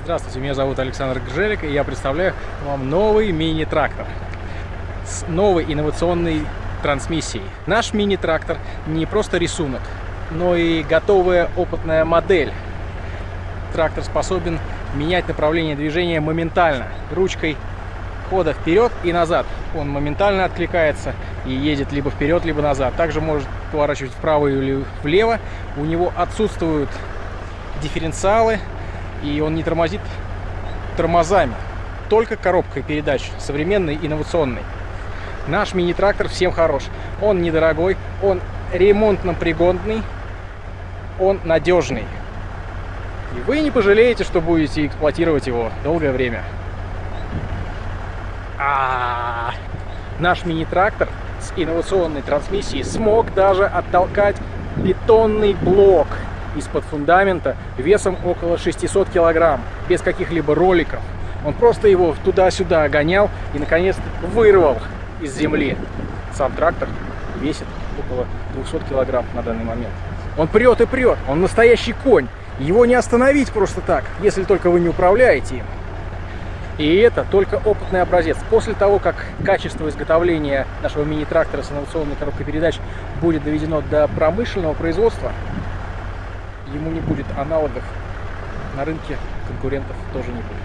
Здравствуйте, меня зовут Александр Гжелик, и я представляю вам новый мини-трактор с новой инновационной трансмиссией. Наш мини-трактор не просто рисунок, но и готовая опытная модель. Трактор способен менять направление движения моментально, ручкой хода вперед и назад. Он моментально откликается и едет либо вперед, либо назад. Также может поворачивать вправо или влево. У него отсутствуют дифференциалы, и он не тормозит тормозами, только коробкой передач, современной, инновационной. Наш мини-трактор всем хорош. Он недорогой, он ремонтно пригодный, он надежный. И вы не пожалеете, что будете эксплуатировать его долгое время. Наш мини-трактор с инновационной трансмиссией смог даже оттолкать бетонный блок из-под фундамента весом около 600 килограмм, без каких-либо роликов. Он просто его туда-сюда гонял и, наконец-то, вырвал из земли. Сам трактор весит около 200 килограмм на данный момент. Он прет и прет, он настоящий конь. Его не остановить просто так, если только вы не управляете им. И это только опытный образец. После того, как качество изготовления нашего мини-трактора с инновационной коробкой передач будет доведено до промышленного производства, ему не будет аналогов, на рынке конкурентов тоже не будет.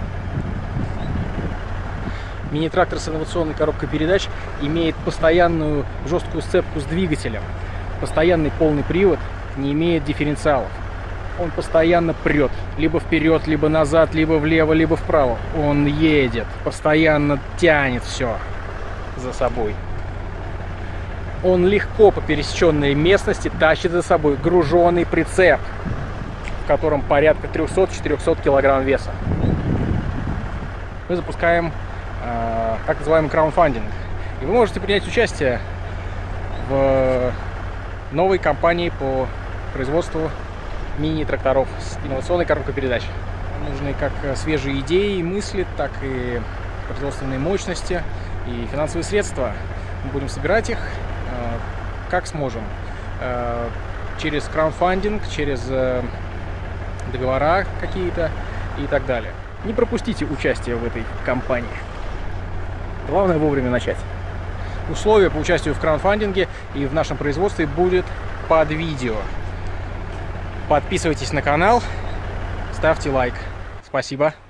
Мини-трактор с инновационной коробкой передач имеет постоянную жесткую сцепку с двигателем, постоянный полный привод, не имеет дифференциалов. Он постоянно прет, либо вперед, либо назад, либо влево, либо вправо. Он едет, постоянно тянет все за собой. Он легко по пересеченной местности тащит за собой груженный прицеп, в котором порядка 300-400 килограмм веса. Мы запускаем так называемый краундфандинг. И вы можете принять участие в новой кампании по производству мини-тракторов с инновационной коробкой передач. Нужны как свежие идеи и мысли, так и производственные мощности и финансовые средства. Мы будем собирать их как сможем. Через краундфандинг, через договора какие-то и так далее. Не пропустите участие в этой кампании. Главное вовремя начать. Условия по участию в краундфандинге и в нашем производстве будет под видео. Подписывайтесь на канал, ставьте лайк. Спасибо.